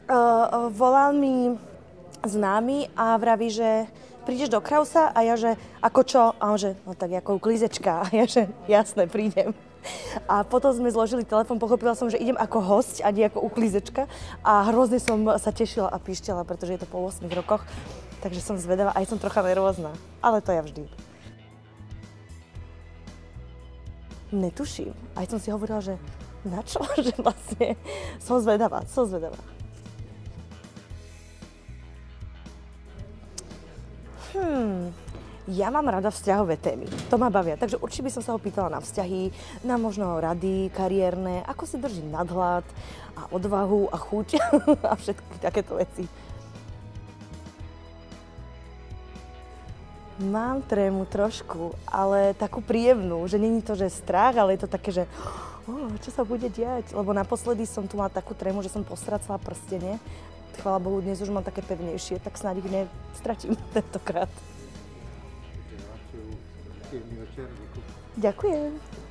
Volal mi známy a vraví, že prídeš do Krausa a ja, že ako čo? A on, že no tak ako uklízečka. A ja, že jasné, prídem. A potom sme zložili telefón, pochopila som, že idem ako hosť a nie ako uklízečka. A hrozne som sa tešila a píšťala, pretože je to po 8 rokoch. Takže som zvedavá, aj som trocha nervózna. Ale to ja vždy. Netuším. Aj som si hovorila, že na čo? Že vlastne som zvedavá, som zvedavá. Ja mám rada vzťahové témy. To ma bavia. Takže určite by som sa ho pýtala na vzťahy, na možno rady kariérne, ako si drží nadhľad a odvahu a chuť a všetky takéto veci. Mám trému trošku, ale takú príjemnú, že není to, že strach, ale je to také, že čo sa bude diať? Lebo naposledy som tu mala takú trému, že som postracala prstenie. Chvála Bohu, dnes už mám také pevnejšie, tak snáď ich nestratím tentokrát. Ďakujem.